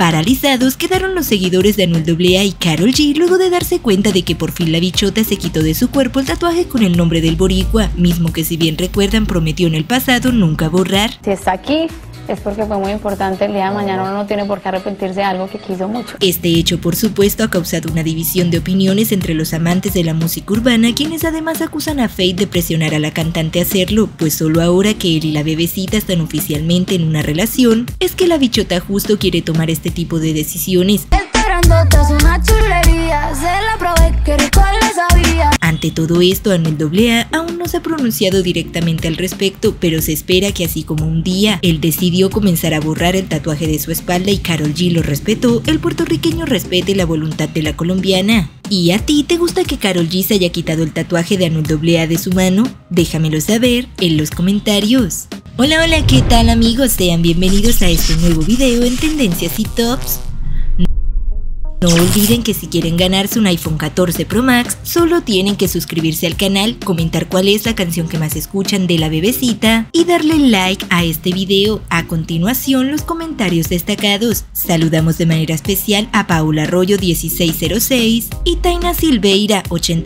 Paralizados quedaron los seguidores de Anuel AA y Karol G luego de darse cuenta de que por fin la bichota se quitó de su cuerpo el tatuaje con el nombre del boricua, mismo que si bien recuerdan prometió en el pasado nunca borrar. Si está aquí es porque fue muy importante. El día de mañana uno no tiene por qué arrepentirse de algo que quiso mucho. Este hecho, por supuesto, ha causado una división de opiniones entre los amantes de la música urbana, quienes además acusan a Feid de presionar a la cantante a hacerlo, pues solo ahora que él y la bebecita están oficialmente en una relación, es que la bichota justo quiere tomar este tipo de decisiones. Ante todo esto, Anuel AA aún no se ha pronunciado directamente al respecto, pero se espera que así como un día él decidió comenzar a borrar el tatuaje de su espalda y Karol G lo respetó, el puertorriqueño respete la voluntad de la colombiana. ¿Y a ti te gusta que Karol G se haya quitado el tatuaje de Anuel AA de su mano? Déjamelo saber en los comentarios. Hola, ¿qué tal amigos? Sean bienvenidos a este nuevo video en Tendencias y Tops. No olviden que si quieren ganarse un iPhone 14 Pro Max, solo tienen que suscribirse al canal, comentar cuál es la canción que más escuchan de la bebecita y darle like a este video. A continuación, los comentarios destacados. Saludamos de manera especial a Paula Arroyo 1606 y Taina Silveira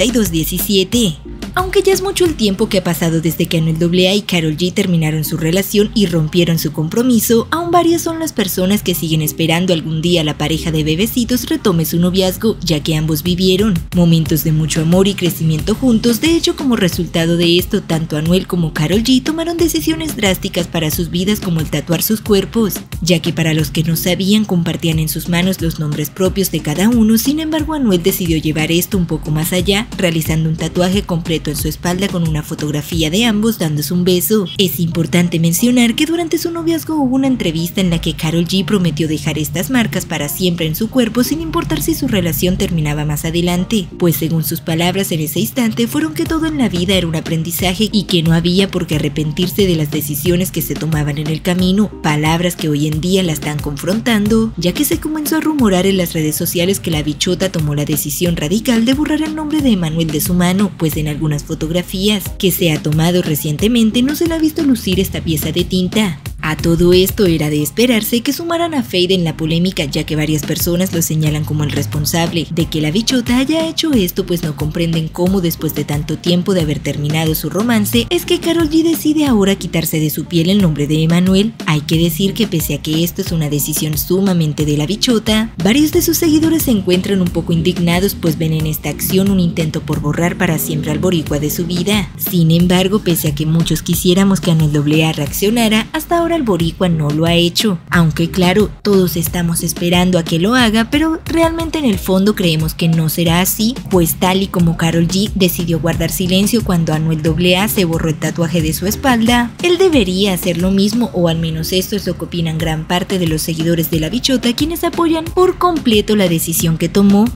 8217. Aunque ya es mucho el tiempo que ha pasado desde que Anuel AA y Karol G terminaron su relación y rompieron su compromiso, aún varias son las personas que siguen esperando algún día la pareja de bebecitos retome su noviazgo, ya que ambos vivieron momentos de mucho amor y crecimiento juntos. De hecho, como resultado de esto, tanto Anuel como Karol G tomaron decisiones drásticas para sus vidas, como el tatuar sus cuerpos, ya que para los que no sabían, compartían en sus manos los nombres propios de cada uno. Sin embargo, Anuel decidió llevar esto un poco más allá, realizando un tatuaje completo en su espalda con una fotografía de ambos dándose un beso. Es importante mencionar que durante su noviazgo hubo una entrevista en la que Karol G prometió dejar estas marcas para siempre en su cuerpo sin importar si su relación terminaba más adelante, pues según sus palabras en ese instante fueron que todo en la vida era un aprendizaje y que no había por qué arrepentirse de las decisiones que se tomaban en el camino, palabras que hoy en día la están confrontando, ya que se comenzó a rumorar en las redes sociales que la bichota tomó la decisión radical de borrar el nombre de Emanuel de su mano, pues en algunas fotografías que se ha tomado recientemente no se le ha visto lucir esta pieza de tinta. A todo esto era de esperarse que sumaran a Feid en la polémica, ya que varias personas lo señalan como el responsable de que la bichota haya hecho esto, pues no comprenden cómo después de tanto tiempo de haber terminado su romance es que Karol G decide ahora quitarse de su piel el nombre de Emanuel. Hay que decir que pese a que esto es una decisión sumamente de la bichota, varios de sus seguidores se encuentran un poco indignados, pues ven en esta acción un intento por borrar para siempre al boricua de su vida. Sin embargo, pese a que muchos quisiéramos que Anuel AA reaccionara, hasta ahora el boricua no lo ha hecho, aunque claro, todos estamos esperando a que lo haga, pero realmente en el fondo creemos que no será así, pues tal y como Karol G decidió guardar silencio cuando Anuel AA se borró el tatuaje de su espalda, él debería hacer lo mismo, o al menos esto es lo que opinan gran parte de los seguidores de la bichota, quienes apoyan por completo la decisión que tomó,